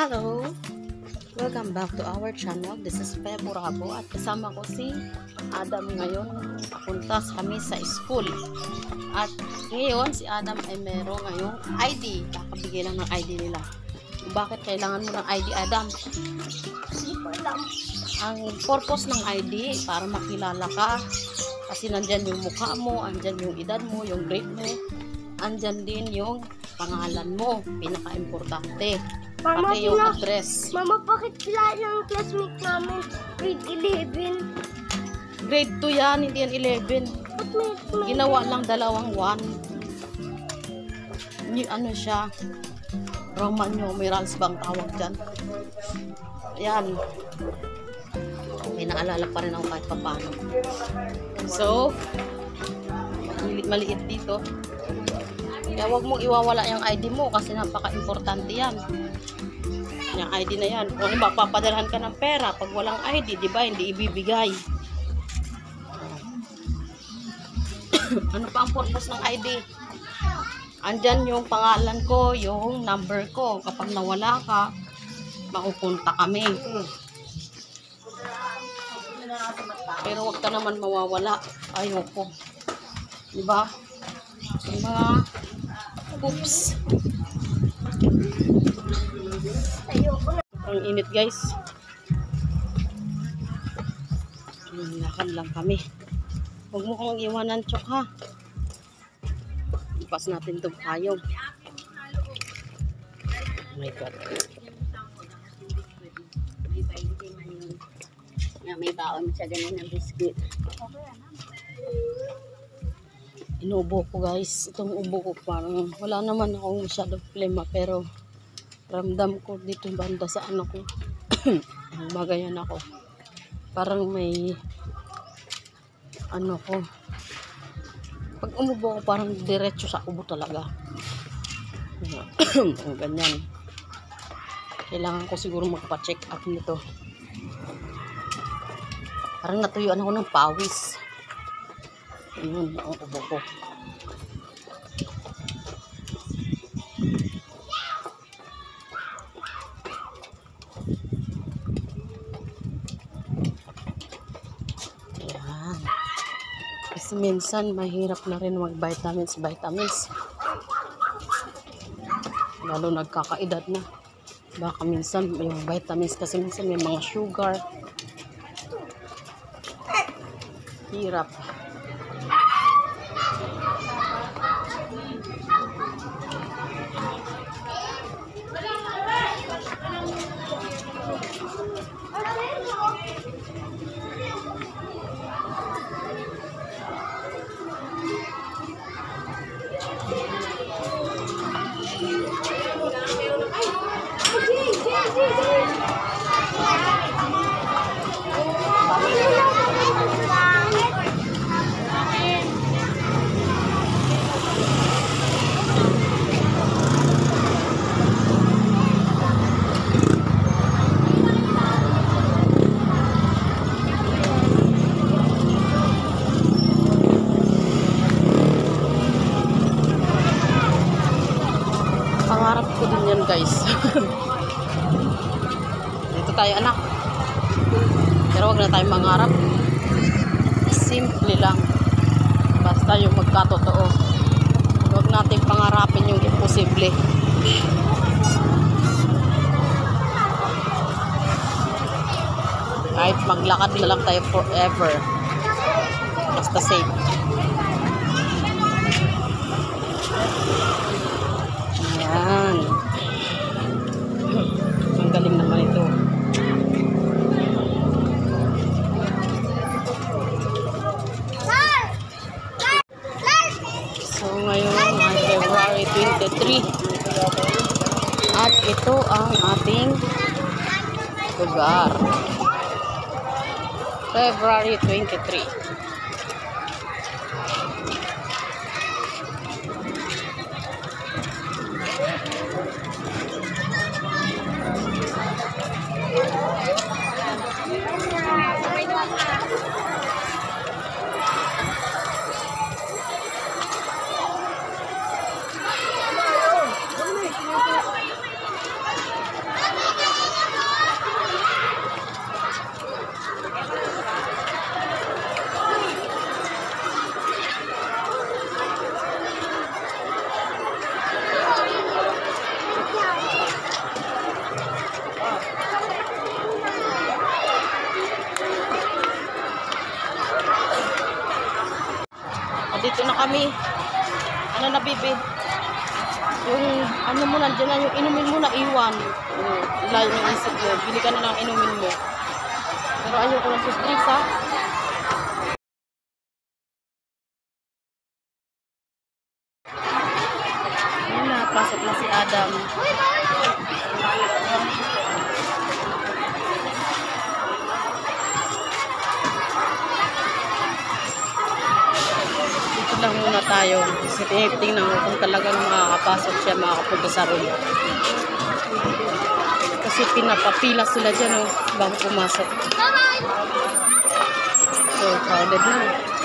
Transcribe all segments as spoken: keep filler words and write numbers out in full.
Hello! Welcome back to our channel. This is Fe Burabo at kasama ko si Adam ngayon. Papuntas kami sa school. At ngayon si Adam ay meron ngayong I D. Kakabigay lang ng I D nila. Bakit kailangan mo ng I D, Adam? Ang purpose ng I D para makilala ka. Kasi nandyan yung mukha mo, andyan yung edad mo, yung grade mo. Andyan din yung pangalan mo. Pinaka-importante. Mama, Pati yung pila, address. Mama, bakit sila yung classmate namin? Grade eleven. Grade two yan, hindi yan eleven. Ba't may, may Ginawa lang dalawang one. Ni ano siya? Roman numerals bang tawag dyan? Ayan. May naalala pa rin ako kahit paano. So, maliit, maliit dito. Kaya huwag mong iwawala yung I D mo kasi napaka-importante yan. Yung I D na yan. Kung ano ba, papadalhan ka ng pera pag walang I D, di ba? Hindi ibibigay. Ano pa ang purpose ng I D? Andyan yung pangalan ko, yung number ko. Kapag nawala ka, makupunta kami. Pero wag ka naman mawawala. Ayoko. Diba? Yung mga oops. ayoko na. Ang init, guys. Lakad lang kami. Huwag mo kong iwanan, Chok, ha? Ipas natin itong payong. Oh my God. May baon siya ganun ng biscuit. Inubo ko, guys. Itong ubo ko parang wala naman akong masyadong problema pero ramdam ko dito banda sa ano ko. Magayan ako. Parang may ano ko. Pag umubo ko parang diretso sa ubo talaga. Ang ganyan. Kailangan ko siguro magpa-check up nito. Parang natuyuan ako ng pawis. Ayun, ang ubo ko. Ayan. Kasi minsan mahirap na rin mag-vitamins, vitamins. Lalo nagkakaedad na. Baka minsan yung vitamins kasi minsan may mga sugar. Hirap. Pangarap ko din yan, guys. Dito tayo, anak. Pero wag na tayo mangarap. Simple lang. Basta yung magkatotoo. Huwag natin pangarapin yung imposible. Kahit maglakad na lang tayo forever. Basta safe. Ayan. Ang galing naman ito. So ngayon ay February twenty-three. At ito ang ating lugar. February twenty-three. kami. Ano na, bibi? Yung ano mo nandiyan na, yung inumin mo na iwan. Uh, layo ng isip mo. Bili ka na lang inumin mo. Pero ayoko ng soft drinks, ha? Ayan na, pasok na si Adam. Dito lang muna tayo. Kasi tingnan ko kung talagang makakapasok siya, makakapunta sa room. Kasi pinapapila sila dyan, oh, bago pumasok. So, crowded na.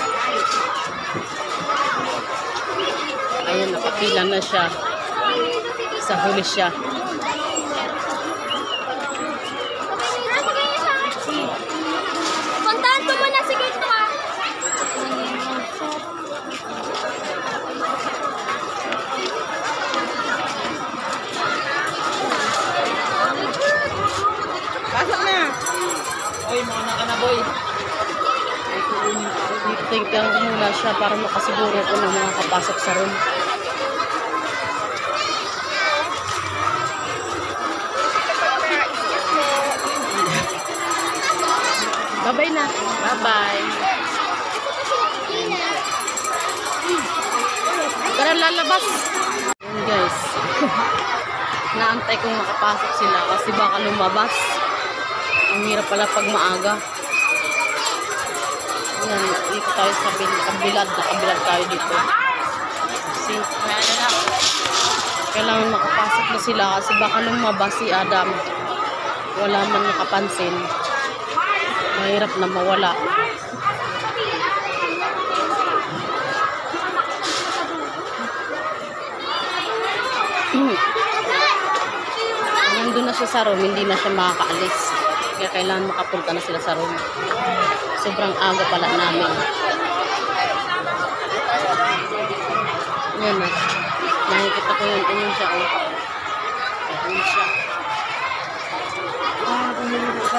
Ayan, nakapila na siya. Sa huli siya. Puntahan ko muna si Kate, ha? Pasok na! Oy, muna ka na, boy. Tingnan ko muna siya para makasiguro ko na makakapasok sa room. Bye-bye na. Bye-bye. Tara, lalabas. Ayan, guys. Naantay kong makapasok sila kasi baka lumabas. Ang hirap pala pag maaga. Ayan, dito tayo sa kabilad. Nakabilad tayo dito. Kasi, kailangan makapasok na sila kasi baka lumabas si Adam. Wala man nakapansin. Mahirap na mawala. Nandun na siya sa room, hindi na siya makakaalis. Kaya kailangan makapunta na sila sa room. Sobrang aga pala namin. Yan na. Nakikita ko yun. Ayun siya. Oh. Ayun siya. Ah, kumulog ka.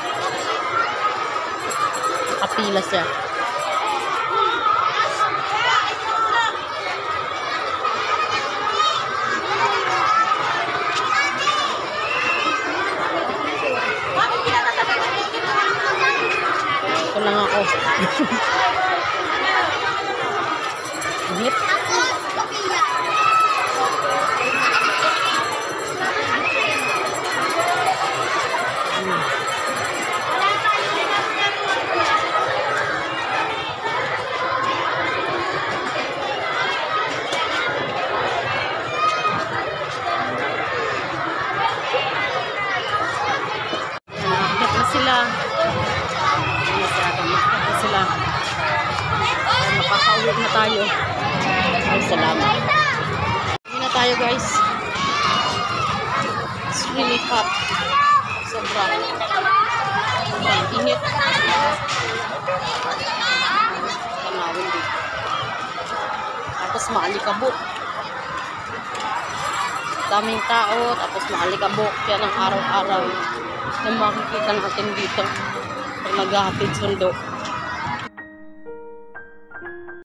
Nakapila siya. Ito lang ako. Hit. Sila makakita sila ay makakauwi na tayo. Ay, salamat. Uwi na tayo, guys. It's really hot. Sobra init. Tanawin dito. Tapos maalikabok. Daming tao, tapos maalikabok. Yan ang araw-araw na makikita natin dito pag naghahatid sundo.